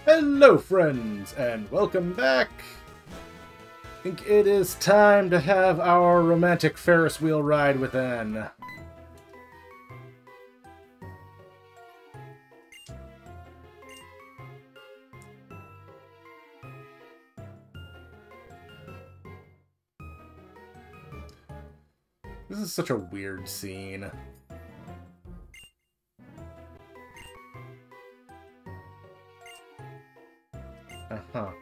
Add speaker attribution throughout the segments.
Speaker 1: Hello friends, and welcome back! I think it is time to have our romantic Ferris wheel ride within. This is such a weird scene. Uh-huh.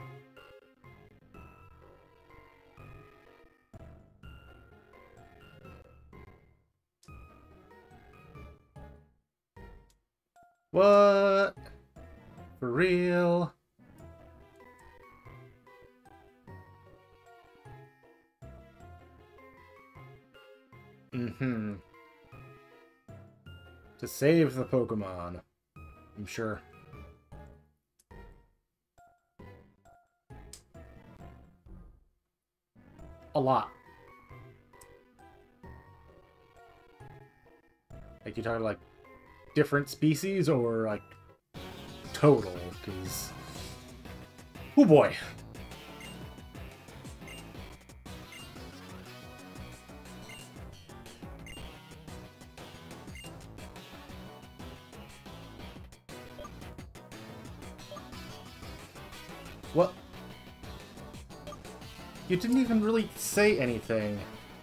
Speaker 1: What? For real? Mm-hmm. To save the Pokemon, I'm sure. A lot. Like, you talking like different species or like total? Because, oh boy. What? You didn't even really say anything.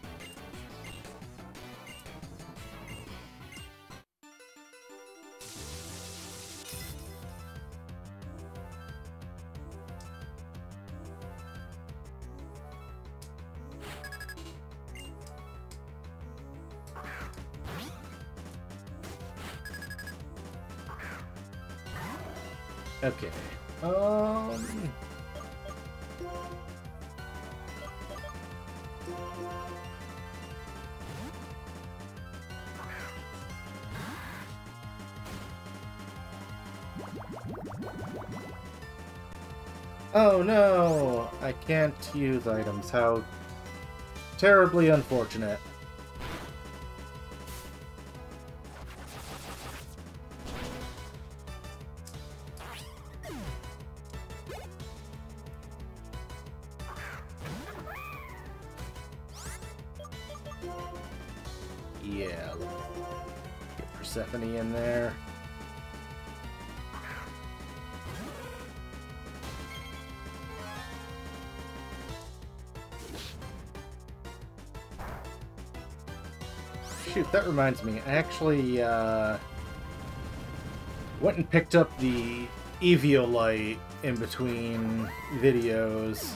Speaker 1: Okay. Oh no! I can't use items. How terribly unfortunate. Yeah, get Persephone in there. Shoot, that reminds me. I actually went and picked up the Eviolite in between videos.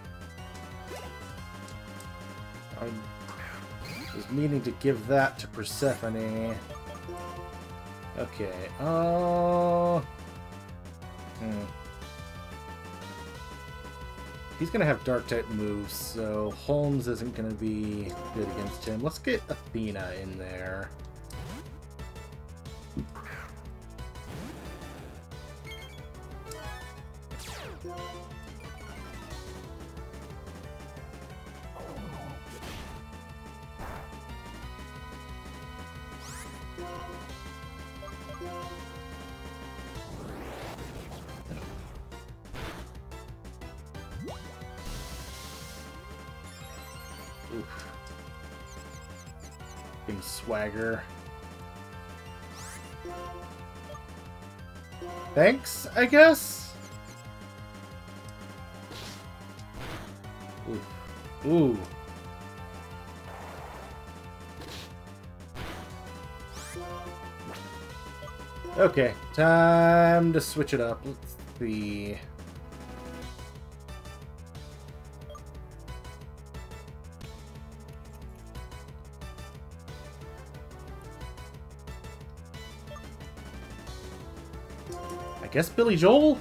Speaker 1: I was meaning to give that to Persephone. Okay, He's gonna have Dark-type moves, so Holmes isn't gonna be good against him. Let's get Athena in there. Oof. Getting swagger. Thanks, I guess? Ooh. Ooh. Okay, time to switch it up. Let's see. I guess Billy Joel?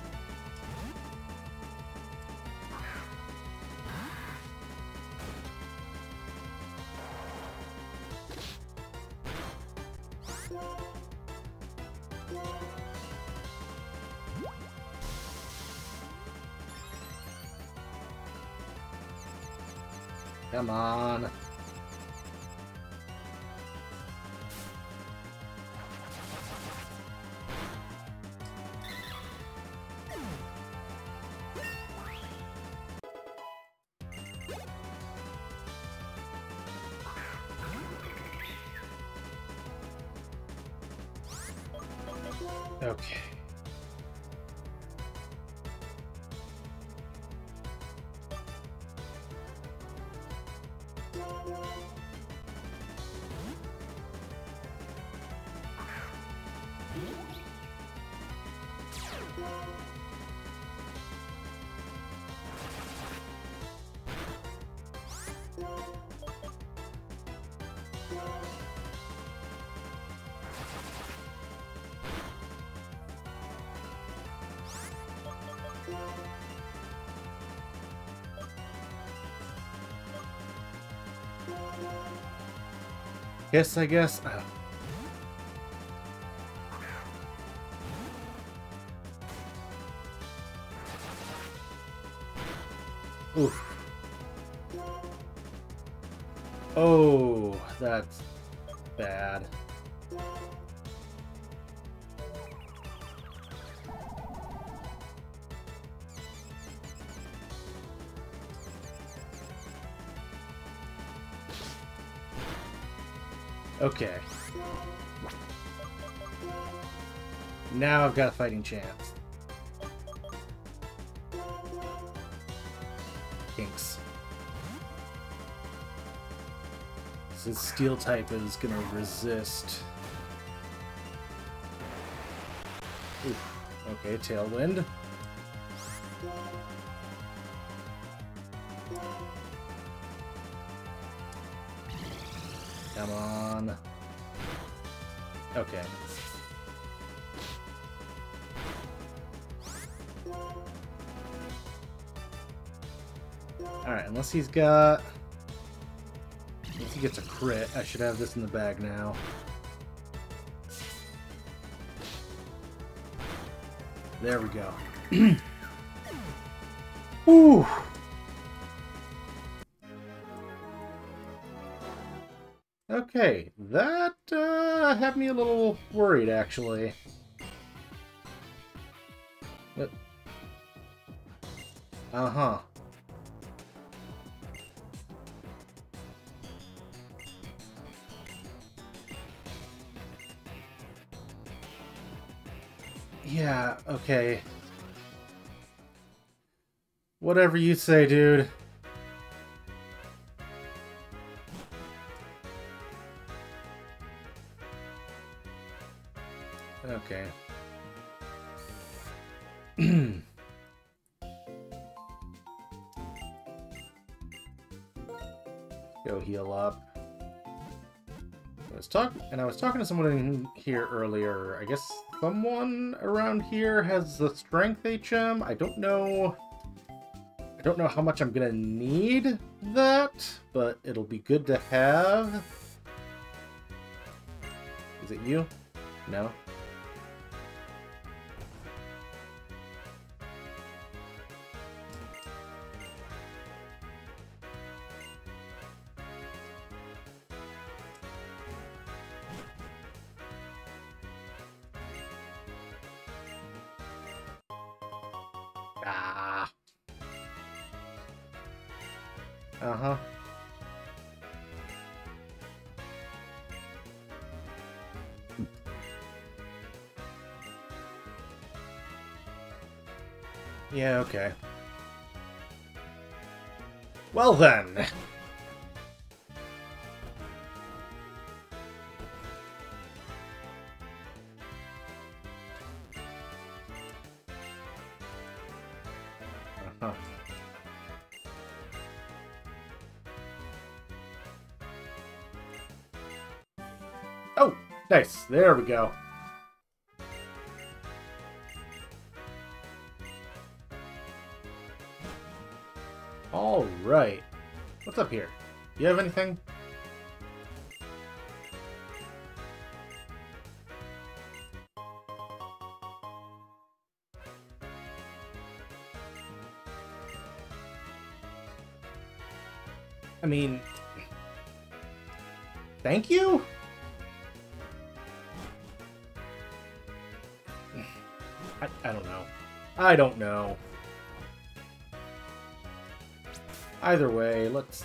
Speaker 1: Come on. Okay. I guess. Oof. Oh, that's bad. Okay. Now I've got a fighting chance. Kinks. His steel type is gonna resist. Oof. Okay, tailwind. Come on. Okay. Alright, unless he gets a crit, I should have this in the bag now. There we go. Whew. Okay, that had me a little worried, actually. What? Uh-huh. Yeah, okay. Whatever you say, dude. Okay. Go heal up. I was talking to someone in here earlier. I guess someone around here has the strength HM. I don't know how much I'm gonna need that, but it'll be good to have. Is it you? No? Ah. Uh-huh. Yeah, okay. Well then. Uh-huh. Oh, nice. There we go. All right. What's up here? You have anything? I mean, thank you? I don't know. I don't know. Either way, let's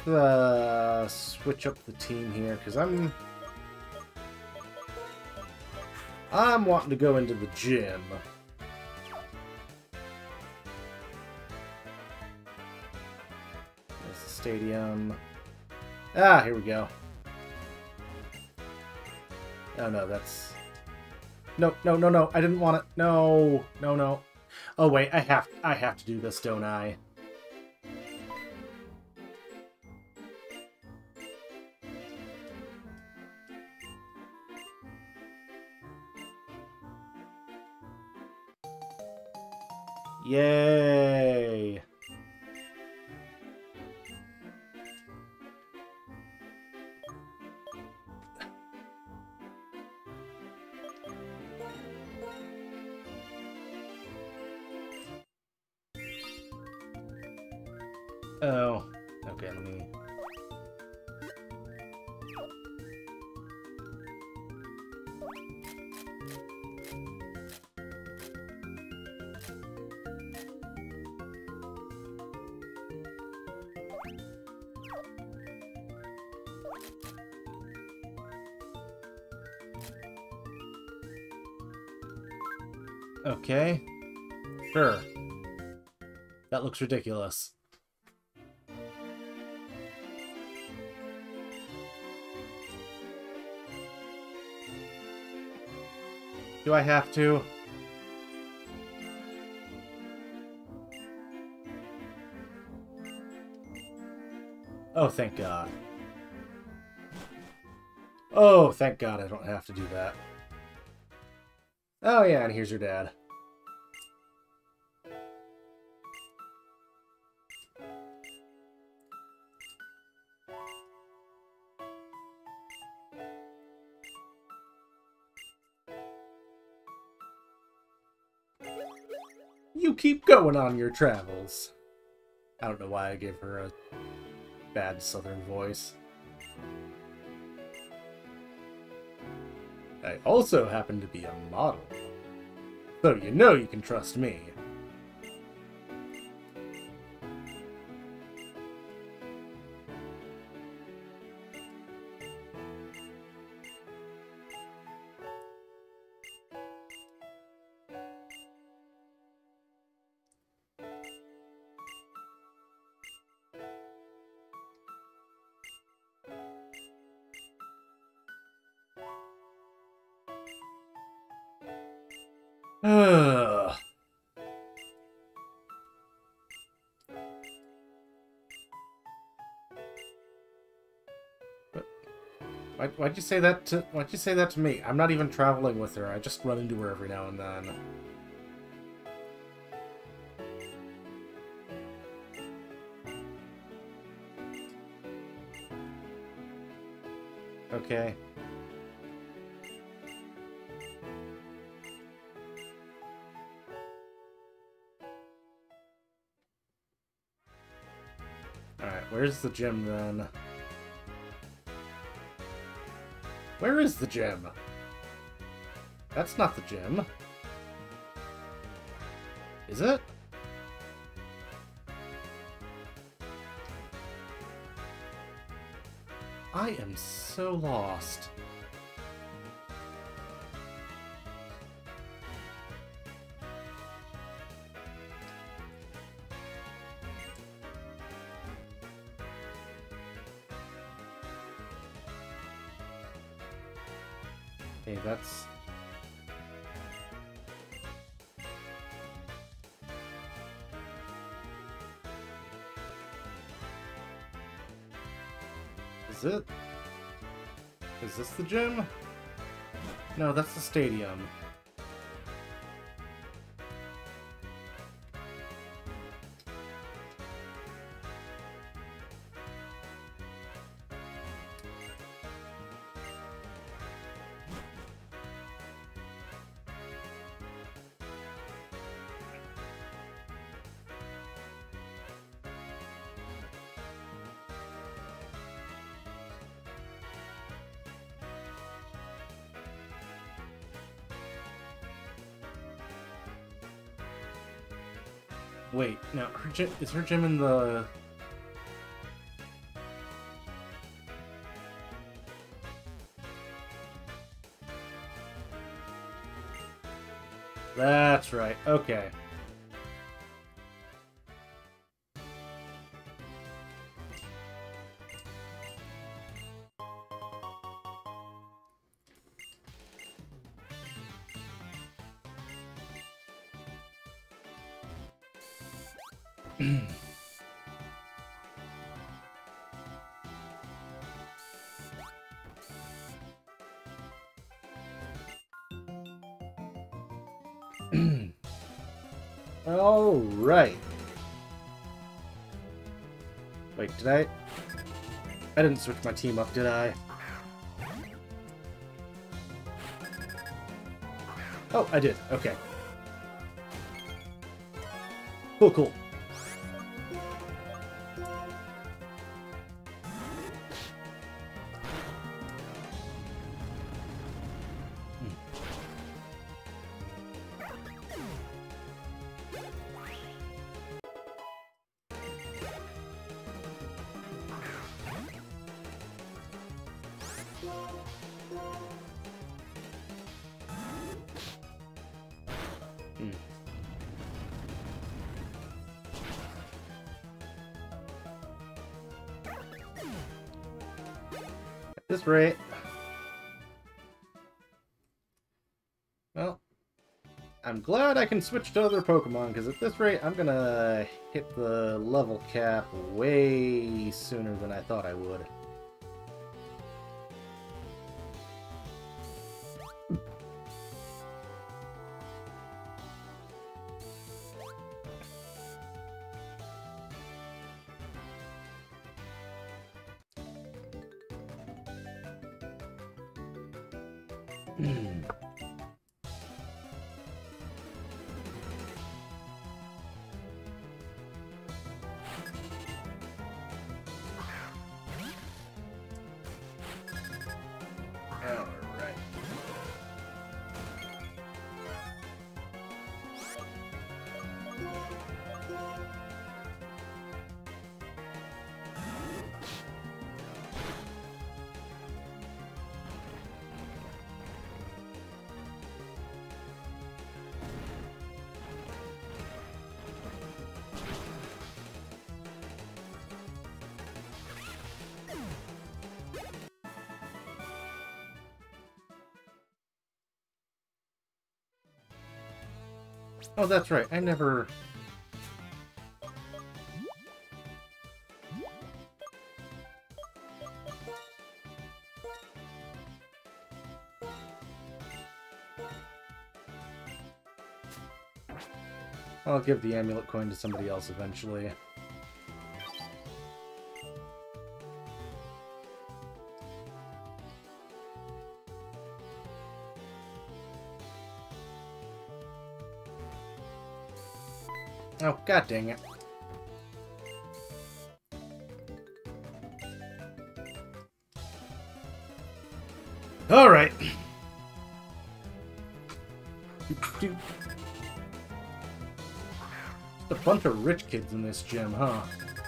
Speaker 1: switch up the team here, because I'm... I'm wanting to go into the gym. There's the stadium. Ah, here we go. Oh no, that's... No, no, no, no, I didn't want it. No, no, no. Oh wait, I have to do this, don't I? Yay! Oh, okay, let me... Okay. Sure. That looks ridiculous. Do I have to? Oh, thank God. Oh, thank God I don't have to do that. Oh yeah, and here's your dad. You keep going on your travels. I don't know why I gave her a bad southern voice. I also happen to be a model. So you know you can trust me. Ugh. Why'd you say that to me? I'm not even traveling with her. I just run into her every now and then. Okay. Alright, where's the gym then? Where is the gym? That's not the gym. Is it? I am so lost. Okay, that's... Is it? Is this the gym? No, that's the stadium. Wait, now, is her gym in the... that's right. Okay. All right. Wait, did I? I didn't switch my team up, did I? Oh, I did. Okay. Cool, cool. At this rate... Well, I'm glad I can switch to other Pokemon, because at this rate, I'm gonna hit the level cap way sooner than I thought I would. Oh, that's right. I never... I'll give the amulet coin to somebody else eventually. Oh, god dang it. Alright. A bunch of rich kids in this gym, huh?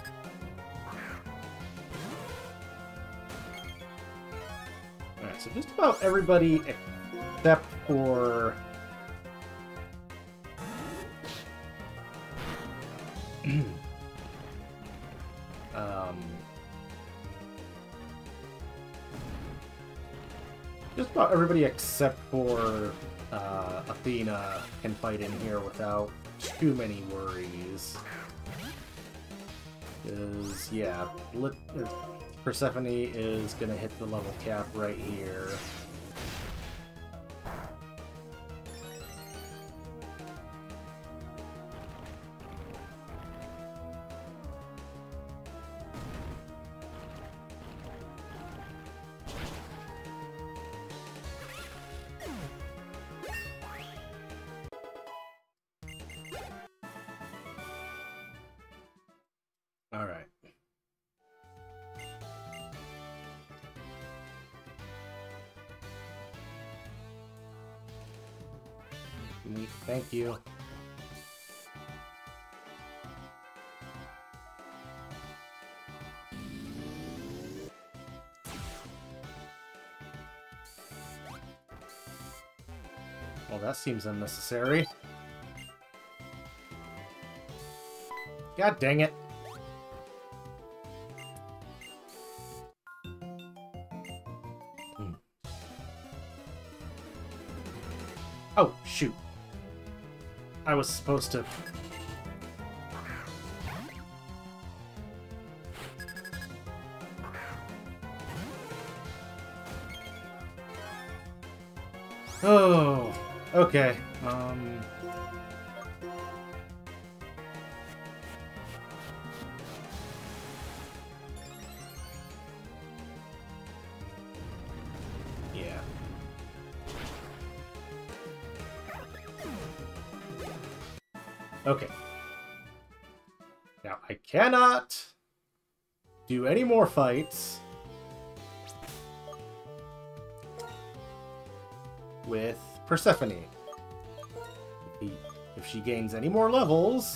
Speaker 1: Alright, so just about everybody except for... just about everybody except for Athena can fight in here without too many worries. Because, yeah, Persephone is gonna hit the level cap right here. Alright. Thank you. Well, that seems unnecessary. God dang it. Oh, shoot. I was supposed to... Oh, okay. Yeah. Okay. Now, I cannot do any more fights with Persephone. If she gains any more levels,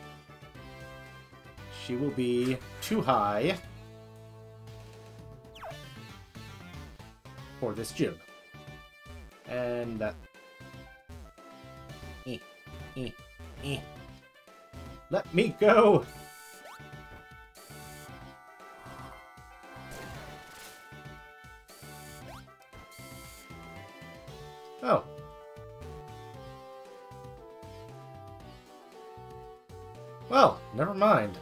Speaker 1: she will be too high for this gym. And that... Let me go! Oh. Well, never mind.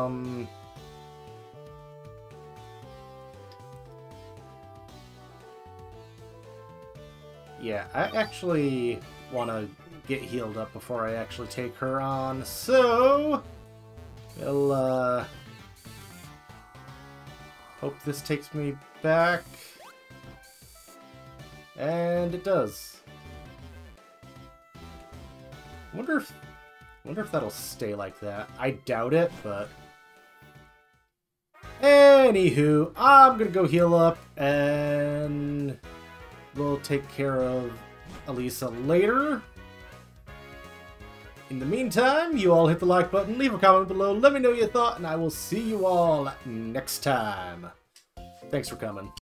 Speaker 1: Yeah, I actually want to get healed up before I actually take her on, so we'll hope this takes me back. And it does. Wonder if that'll stay like that. I doubt it, but anywho, I'm gonna go heal up and we'll take care of Elisa later. In the meantime, you all hit the like button, leave a comment below, let me know your thought, and I will see you all next time. Thanks for coming.